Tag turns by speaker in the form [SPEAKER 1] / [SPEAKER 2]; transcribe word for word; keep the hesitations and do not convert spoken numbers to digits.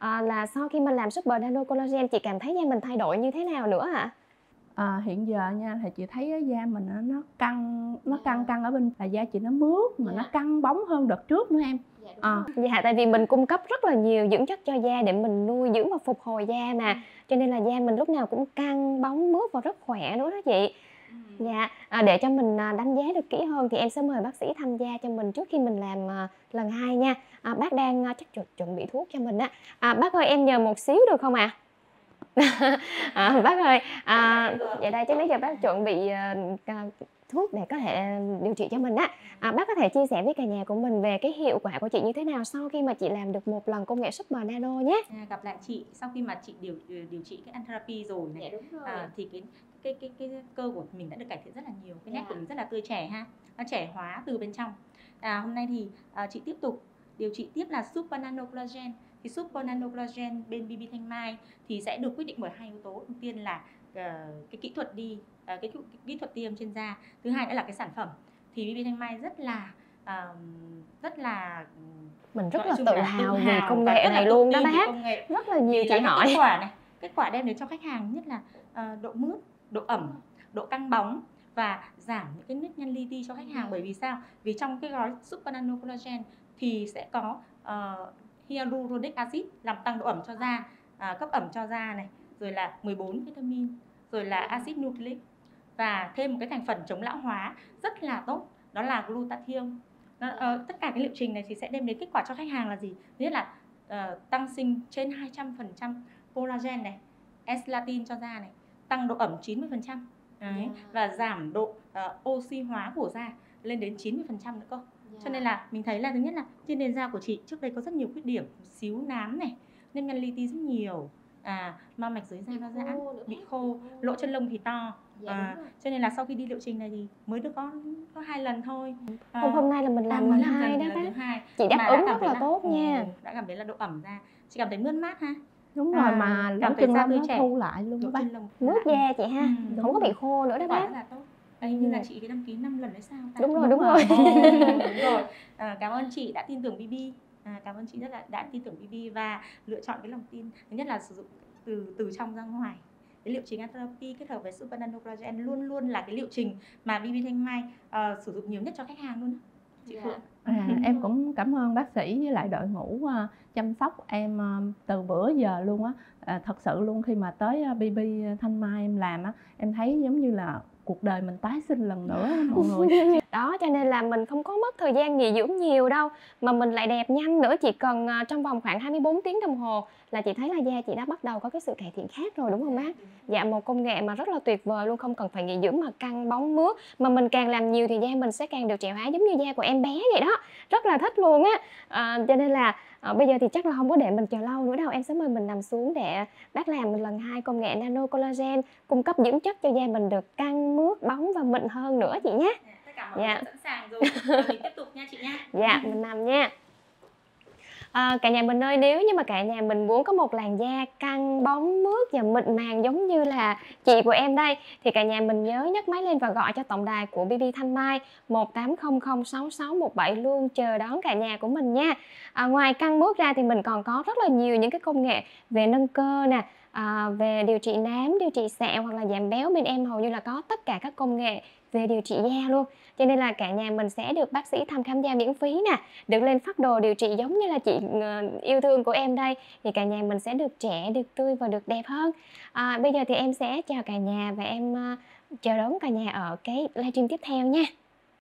[SPEAKER 1] à, là sau khi mình làm Super Nano Collagen chị cảm thấy da mình thay đổi như thế nào nữa ạ?
[SPEAKER 2] À, hiện giờ nha thì chị thấy á, da mình á, nó căng nó căng căng ở bên là da chị nó mướt mà nó căng bóng hơn đợt trước nữa em. À.
[SPEAKER 1] Dạ, tại vì mình cung cấp rất là nhiều dưỡng chất cho da để mình nuôi dưỡng và phục hồi da mà, cho nên là da mình lúc nào cũng căng bóng mướt và rất khỏe nữa đó chị. Dạ, à, để cho mình à, đánh giá được kỹ hơn thì em sẽ mời bác sĩ tham gia cho mình trước khi mình làm à, lần hai nha. À, bác đang à, chắc chuẩn, chuẩn bị thuốc cho mình á. À, bác ơi em nhờ một xíu được không ạ? À, bác ơi, à, vậy đây chắc bây giờ bác chuẩn bị à, à, thuốc để có thể điều trị cho mình á. À, bác có thể chia sẻ với cả nhà của mình về cái hiệu quả của chị như thế nào sau khi mà chị làm được một lần công nghệ Super Nano nhé.
[SPEAKER 3] À, gặp lại chị sau khi mà chị điều điều trị cái Antherapy rồi này,
[SPEAKER 1] Dạ, đúng rồi.
[SPEAKER 3] À, thì cái cái cái cái cơ của mình đã được cải thiện rất là nhiều, cái
[SPEAKER 1] Dạ.
[SPEAKER 3] nét của mình rất là tươi trẻ ha, nó trẻ hóa từ bên trong. À, hôm nay thì à, chị tiếp tục điều trị tiếp là Super Nano Collagen. Thì Super Nano Collagen bên bê bê Thanh Mai thì sẽ được quyết định bởi hai yếu tố. Đầu tiên là uh, cái kỹ thuật đi uh, cái, cái kỹ thuật tiêm trên da, thứ hai nữa là cái sản phẩm. Thì bê bê Thanh Mai rất là uh, rất là
[SPEAKER 1] mình rất là tự hào về công nghệ này luôn đó bác. Rất là nhiều chị hỏi.
[SPEAKER 3] Kết quả này, kết quả đem đến cho khách hàng nhất là uh, độ mướt, độ ẩm, độ căng bóng và giảm những cái nếp nhăn li ti cho khách hàng. Bởi vì sao? Vì trong cái gói Super Nano Collagen thì sẽ có uh, hyaluronic acid làm tăng độ ẩm cho da, uh, cấp ẩm cho da này, rồi là mười bốn vitamin, rồi là acid nucleic và thêm một cái thành phần chống lão hóa rất là tốt, đó là glutathione. Nó, uh, tất cả cái liệu trình này thì sẽ đem đến kết quả cho khách hàng là gì? Thứ nhất là uh, tăng sinh trên hai trăm phần trăm collagen này, elastin cho da này, tăng độ ẩm chín mươi phần trăm đấy, và giảm độ uh, oxy hóa của da lên đến chín mươi phần trăm nữa cơ. Cho nên là mình thấy là thứ nhất là trên nền da của chị trước đây có rất nhiều khuyết điểm, xíu nám này, nếp nhăn li ti rất nhiều, à, ma mạch dưới da nó giãn, bị khô, lỗ chân lông thì to. À, cho nên là sau khi đi liệu trình này thì mới được có có hai lần thôi. À,
[SPEAKER 1] hôm hôm nay là mình làm lần hai đó bác. Chị đáp ứng rất là tốt nha.
[SPEAKER 3] Đã cảm thấy là độ ẩm da, chị cảm thấy mướt mát ha.
[SPEAKER 2] Đúng rồi, à, mà lỗ chân lông nó thu lại luôn đó bác.
[SPEAKER 1] Mướt da chị ha, ừ, không có bị khô nữa đó bác.
[SPEAKER 3] Rất là tốt. Hình như là chị cái đăng ký năm lần đấy sao?
[SPEAKER 1] Đúng rồi, đúng, đúng rồi.
[SPEAKER 3] rồi. Đúng rồi. À, cảm ơn chị đã tin tưởng bê bê. À, cảm ơn chị rất là đã tin tưởng bê bê và lựa chọn cái lòng tin. Thứ nhất là sử dụng từ từ trong ra ngoài. Cái liệu trình Antherapy kết hợp với Super Nano Collagen luôn luôn là cái liệu trình mà bê bê Thanh Mai uh, sử dụng nhiều nhất cho khách hàng luôn. Chị Phượng.
[SPEAKER 2] À, em cũng cảm ơn bác sĩ với lại đội ngũ uh, chăm sóc em uh, từ bữa giờ luôn á. À, thật sự luôn khi mà tới uh, bê bê Thanh Mai em làm á, em thấy giống như là cuộc đời mình tái sinh lần nữa mọi người.
[SPEAKER 1] Đó, cho nên là mình không có mất thời gian nghỉ dưỡng nhiều đâu, mà mình lại đẹp nhanh nữa. Chỉ cần uh, trong vòng khoảng hai mươi bốn tiếng đồng hồ là chị thấy là da chị đã bắt đầu có cái sự cải thiện khác rồi, đúng không bác? Dạ, một công nghệ mà rất là tuyệt vời luôn, không cần phải nghỉ dưỡng mà căng bóng mướt, mà mình càng làm nhiều thì da mình sẽ càng được trẻ hóa giống như da của em bé vậy đó. Rất là thích luôn á. À, cho nên là à, bây giờ thì chắc là không có để mình chờ lâu nữa đâu, em sẽ mời mình nằm xuống để bác làm một lần hai công nghệ Nano Collagen, cung cấp dưỡng chất cho da mình được căng mướt bóng và mịn hơn nữa chị nhé.
[SPEAKER 3] Tất cả mọi người sẵn sàng rồi. Rồi mình tiếp tục nha chị nha.
[SPEAKER 1] Dạ, mình nằm nha. À, cả nhà mình ơi, nếu như mà cả nhà mình muốn có một làn da căng bóng mướt và mịn màng giống như là chị của em đây, thì cả nhà mình nhớ nhấc máy lên và gọi cho tổng đài của bê bê Thanh Mai một tám không không sáu sáu một bảy, luôn chờ đón cả nhà của mình nha. À, ngoài căng mướt ra thì mình còn có rất là nhiều những cái công nghệ về nâng cơ nè, à, về điều trị nám, điều trị sẹo hoặc là giảm béo. Bên em hầu như là có tất cả các công nghệ về điều trị da luôn, cho nên là cả nhà mình sẽ được bác sĩ thăm khám da miễn phí nè, được lên phác đồ điều trị giống như là chị yêu thương của em đây, thì cả nhà mình sẽ được trẻ, được tươi và được đẹp hơn. À, bây giờ thì em sẽ chào cả nhà và em uh, chờ đón cả nhà ở cái livestream tiếp theo nha.